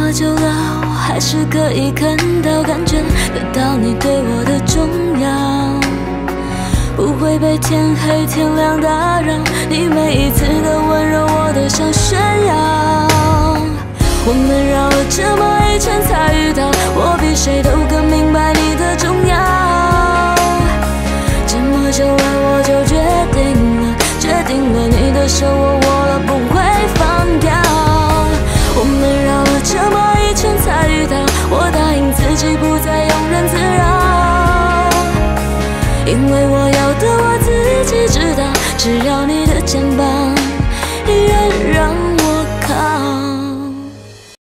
么久了，我还是可以看到、感觉得到你对我的重要，不会被天黑天亮打扰。你每一次的温柔，我都想炫耀。我们绕了这么一圈才遇到，我比谁都更明白你的重要。这么久了，我就决定了，你的手我握了，不会放掉。我们绕了这么一圈才遇到，我答应自己不再庸人自扰，因为我要的我自己知道，只要你